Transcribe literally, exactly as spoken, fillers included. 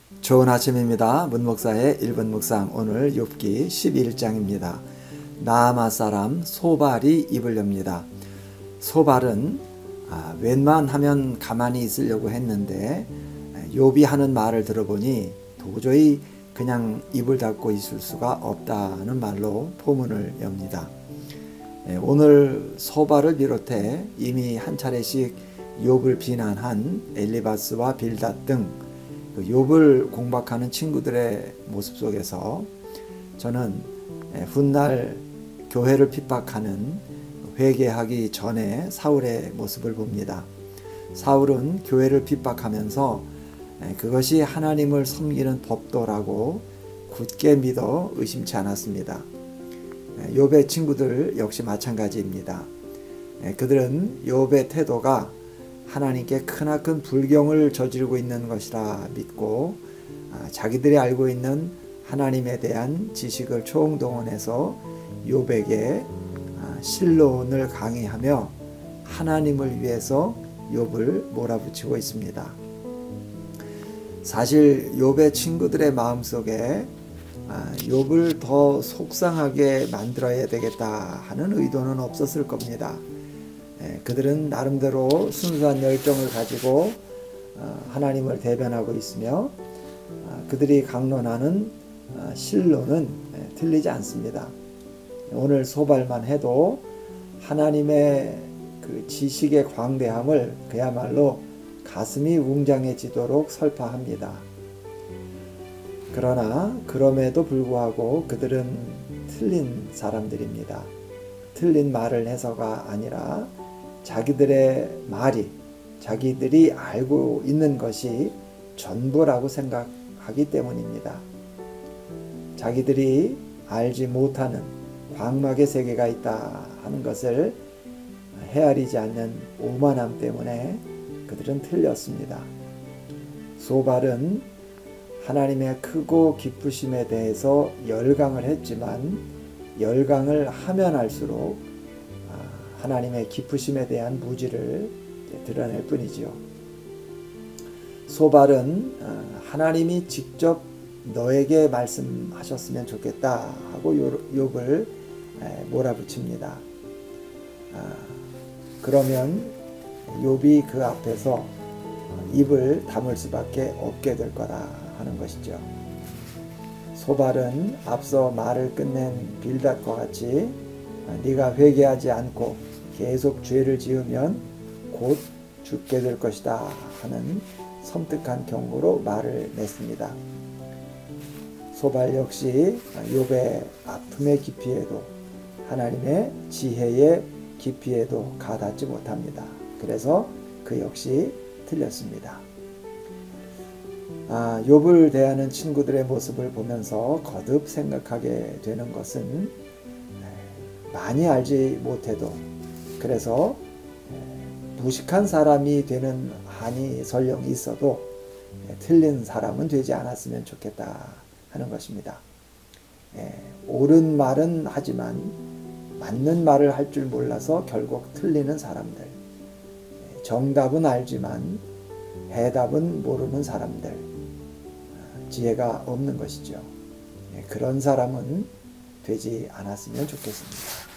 좋은 아침입니다. 문목사의 일 분 묵상, 오늘 욥기 십일 장입니다. 나아마 사람 소발이 입을 엽니다. 소발은 아, 웬만하면 가만히 있으려고 했는데 욥이 하는 말을 들어보니 도저히 그냥 입을 닫고 있을 수가 없다는 말로 포문을 엽니다. 오늘 소발을 비롯해 이미 한 차례씩 욥을 비난한 엘리바스와 빌닷 등 욥을 공박하는 친구들의 모습 속에서 저는 훗날 교회를 핍박하는 회개하기 전에 사울의 모습을 봅니다. 사울은 교회를 핍박하면서 그것이 하나님을 섬기는 법도라고 굳게 믿어 의심치 않았습니다. 욥의 친구들 역시 마찬가지입니다. 그들은 욥의 태도가 하나님께 크나큰 불경을 저지르고 있는 것이라 믿고 자기들이 알고 있는 하나님에 대한 지식을 총동원해서 욥에게 신론을 강의하며 하나님을 위해서 욥을 몰아붙이고 있습니다. 사실 욥의 친구들의 마음속에 욥을 더 속상하게 만들어야 되겠다 하는 의도는 없었을 겁니다. 그들은 나름대로 순수한 열정을 가지고 하나님을 대변하고 있으며 그들이 강론하는 신론은 틀리지 않습니다. 오늘 소발만 해도 하나님의 그 지식의 광대함을 그야말로 가슴이 웅장해지도록 설파합니다. 그러나 그럼에도 불구하고 그들은 틀린 사람들입니다. 틀린 말을 해서가 아니라 자기들의 말이 자기들이 알고 있는 것이 전부라고 생각하기 때문입니다. 자기들이 알지 못하는 광막의 세계가 있다 하는 것을 헤아리지 않는 오만함 때문에 그들은 틀렸습니다. 소발은 하나님의 크고 기쁘심에 대해서 열강을 했지만 열강을 하면 할수록 하나님의 기쁘심에 대한 무지를 드러낼 뿐이지요. 소발은 하나님이 직접 너에게 말씀하셨으면 좋겠다 하고 욥을 몰아붙입니다. 그러면 욥이 그 앞에서 입을 다물 수밖에 없게 될 거라 하는 것이죠. 소발은 앞서 말을 끝낸 빌닷과 같이 네가 회개하지 않고 계속 죄를 지으면 곧 죽게 될 것이다 하는 섬뜩한 경고로 말을 냈습니다. 소발 역시 욥의 아픔의 깊이에도 하나님의 지혜의 깊이에도 가닿지 못합니다. 그래서 그 역시 틀렸습니다. 아, 욥을 대하는 친구들의 모습을 보면서 거듭 생각하게 되는 것은 많이 알지 못해도 그래서 무식한 사람이 되는 한이 설령 있어도 틀린 사람은 되지 않았으면 좋겠다 하는 것입니다. 옳은 말은 하지만 맞는 말을 할 줄 몰라서 결국 틀리는 사람들, 정답은 알지만 해답은 모르는 사람들, 지혜가 없는 것이죠. 그런 사람은 되지 않았으면 좋겠습니다.